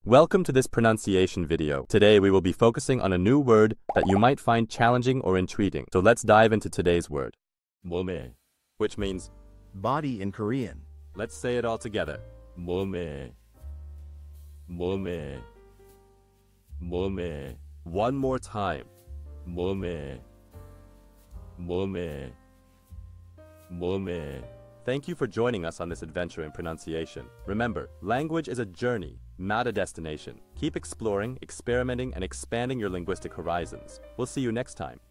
Welcome to this pronunciation video. Today we will be focusing on a new word that you might find challenging or intriguing. So let's dive into today's word. 몸에, which means body in Korean. Let's say it all together. 몸에, 몸에, 몸에. One more time. 몸에, 몸에, 몸에. Thank you for joining us on this adventure in pronunciation. Remember, language is a journey, not a destination. Keep exploring, experimenting, and expanding your linguistic horizons. We'll see you next time.